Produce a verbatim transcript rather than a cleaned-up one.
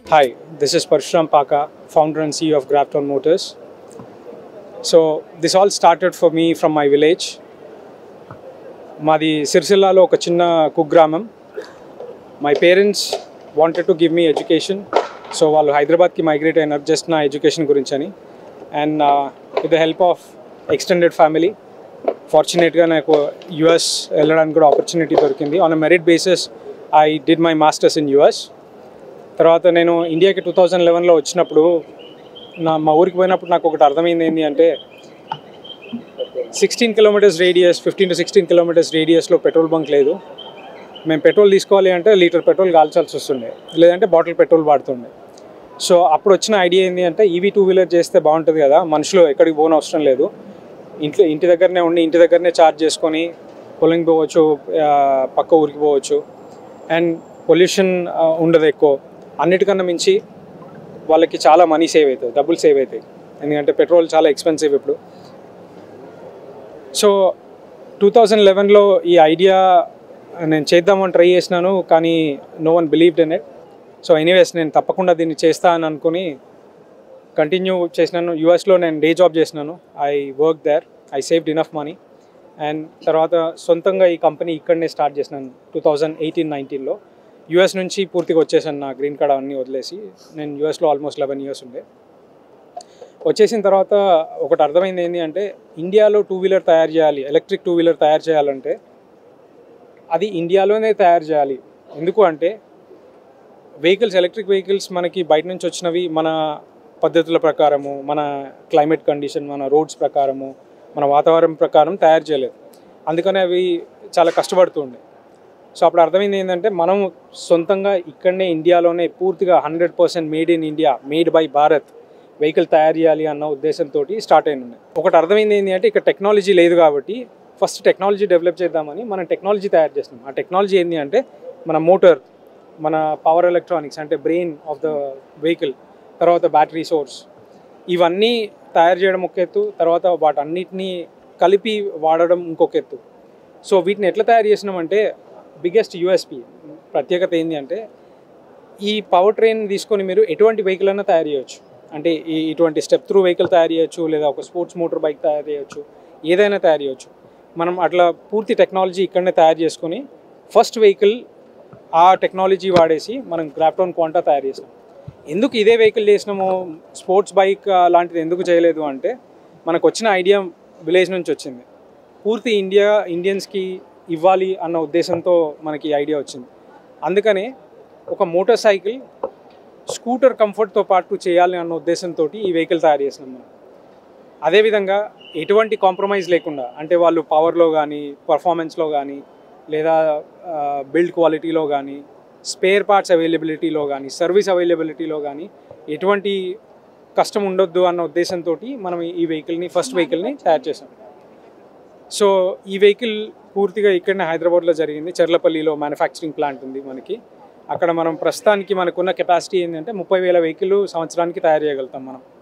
Hi, this is Parshuram Paka, founder and C E O of Grafton Motors. So this all started for me from my village. Madi Sirsillalo oka chinna kugramam. My parents wanted to give me education, so వాళ్ళు హైదరాబాద్ కి migrate అయినారు just నా education గురించి అని. And with the help of extended family ఫార్చునేట్గా నాకు US వెళ్ళడానికి కూడా ఆపర్చునిటీ దొరికింది. On a merit basis I did my masters in US. తర్వాత నేను ఇండియాకి టూ థౌజండ్ లెవెన్లో వచ్చినప్పుడు నా మా ఊరికి పోయినప్పుడు నాకు ఒకటి అర్థమైంది ఏంటి అంటే sixteen kilometers radius fifteen to sixteen kilometers రేడియస్లో పెట్రోల్ బంక్ లేదు. మేము పెట్రోల్ తీసుకోవాలి అంటే లీటర్ పెట్రోల్ కాల్చాల్సి వస్తుండే, లేదంటే బాటిల్ పెట్రోల్ వాడుతుండే. సో అప్పుడు వచ్చిన ఐడియా ఏంటి అంటే ఈవీ టూ వీలర్ చేస్తే బాగుంటుంది కదా, మనుషులు ఎక్కడికి పోని అవసరం లేదు, ఇంట్లో ఇంటి దగ్గరనే ఉండి ఇంటి దగ్గరనే ఛార్జ్ చేసుకొని పొలంకి పోవచ్చు, పక్క ఊరికి పోవచ్చు, అండ్ పొల్యూషన్ ఉండదు ఎక్కువ. అన్నిటికన్నా మించి వాళ్ళకి చాలా మనీ సేవ్ అవుతుంది, డబ్బులు సేవ్ అవుతాయి, ఎందుకంటే పెట్రోల్ చాలా ఎక్స్పెన్సివ్ ఇప్పుడు. సో టూ థౌజండ్ లెవెన్లో ఈ ఐడియా నేను చేద్దామని ట్రై చేసినాను, కానీ no one believed in it. So anyways నేను తప్పకుండా దీన్ని చేస్తా అని అనుకుని కంటిన్యూ చేసినాను. యూఎస్లో నేను డే జాబ్ చేసినాను. I work there, I saved enough money. And తర్వాత సొంతంగా ఈ కంపెనీ ఇక్కడనే స్టార్ట్ చేసినాను టూ థౌజండ్ ఎయిటీన్ నైన్టీన్లో. యూఎస్ నుంచి పూర్తిగా వచ్చేసాను, నా గ్రీన్ కార్డ్ అన్నీ వదిలేసి. నేను యూఎస్లో ఆల్మోస్ట్ లెవెన్ ఇయర్స్ ఉండే. వచ్చేసిన తర్వాత ఒకటి అర్థమైంది ఏంటి అంటే ఇండియాలో టూ వీలర్ తయారు చేయాలి, ఎలక్ట్రిక్ టూ వీలర్ తయారు చేయాలంటే అది ఇండియాలోనే తయారు చేయాలి. ఎందుకు అంటే వెహికల్స్, ఎలక్ట్రిక్ వెహికల్స్ మనకి బయట నుంచి వచ్చినవి మన పద్ధతుల ప్రకారము, మన క్లైమేట్ కండిషన్, మన రోడ్స్ ప్రకారము, మన వాతావరణం ప్రకారం తయారు చేయలేదు. అందుకని అవి చాలా కష్టపడుతూ ఉండే. సో అప్పుడు అర్థమైంది ఏంటంటే మనం సొంతంగా ఇక్కడనే ఇండియాలోనే పూర్తిగా hundred percent made in India, made by Bharat vehicle తయారు చేయాలి అన్న ఉద్దేశంతో స్టార్ట్ అయిన ఉన్నాయి. ఒకటి అర్థమైంది ఏంటి అంటే ఇక్కడ టెక్నాలజీ లేదు కాబట్టి ఫస్ట్ టెక్నాలజీ డెవలప్ చేద్దామని మనం టెక్నాలజీ తయారు చేస్తున్నాం. ఆ టెక్నాలజీ ఏంటి అంటే మన మోటార్, మన పవర్ ఎలక్ట్రానిక్స్ అంటే బ్రెయిన్ ఆఫ్ ద వెహికల్, తర్వాత బ్యాటరీ సోర్స్, ఇవన్నీ తయారు చేయడం ఒక ఎత్తు, తర్వాత వాటన్నిటినీ కలిపి వాడడం ఇంకొక ఎత్తు. సో వీటిని ఎట్లా తయారు చేసినామంటే బిగ్గెస్ట్ యూఎస్పీ ప్రత్యేకత ఏంటి అంటే ఈ పవర్ ట్రైన్ తీసుకొని మీరు ఎటువంటి వెహికల్ అయినా తయారు చేయొచ్చు. అంటే ఈ ఇటువంటి స్టెప్ త్రూ వెహికల్ తయారు చేయొచ్చు, లేదా ఒక స్పోర్ట్స్ మోటార్ బైక్ తయారు చేయొచ్చు, ఏదైనా తయారు చేయొచ్చు. మనం అట్లా పూర్తి టెక్నాలజీ ఇక్కడనే తయారు చేసుకొని ఫస్ట్ వెహికల్ ఆ టెక్నాలజీ వాడేసి మనం గ్రాఫ్టాన్ క్వాంటా తయారు చేసాం. ఎందుకు ఇదే వెహికల్ చేసినామో, స్పోర్ట్స్ బైక్ లాంటిది ఎందుకు చేయలేదు అంటే మనకు వచ్చిన ఐడియా విలేజ్ నుంచి వచ్చింది. పూర్తి ఇండియా ఇండియన్స్కి ఇవ్వాలి అన్న ఉద్దేశంతో మనకి ఐడియా వచ్చింది. అందుకనే ఒక మోటార్ సైకిల్ స్కూటర్ కంఫర్ట్తో పాటు చేయాలి అన్న ఉద్దేశంతో ఈ వెహికల్ తయారు చేసినాం మనం. అదేవిధంగా ఎటువంటి కాంప్రమైజ్ లేకుండా, అంటే వాళ్ళు పవర్లో కానీ, పర్ఫార్మెన్స్లో కానీ, లేదా బిల్డ్ క్వాలిటీలో కానీ, స్పేర్ పార్ట్స్ అవైలబిలిటీలో కానీ, సర్వీస్ అవైలబిలిటీలో కానీ ఎటువంటి కష్టం ఉండొద్దు అన్న ఉద్దేశంతో మనం ఈ వెహికల్ని, ఫస్ట్ వెహికల్ని తయారు చేసాం. సో ఈ వెహికల్ పూర్తిగా ఇక్కడనే హైదరాబాద్లో జరిగింది. చెర్లపల్లిలో మ్యానుఫ్యాక్చరింగ్ ప్లాంట్ ఉంది మనకి. అక్కడ మనం ప్రస్తుతానికి మనకున్న కెపాసిటీ ఏంటంటే ముప్పై వేల వెహికల్ సంవత్సరానికి తయారు చేయగలుగుతాం మనం.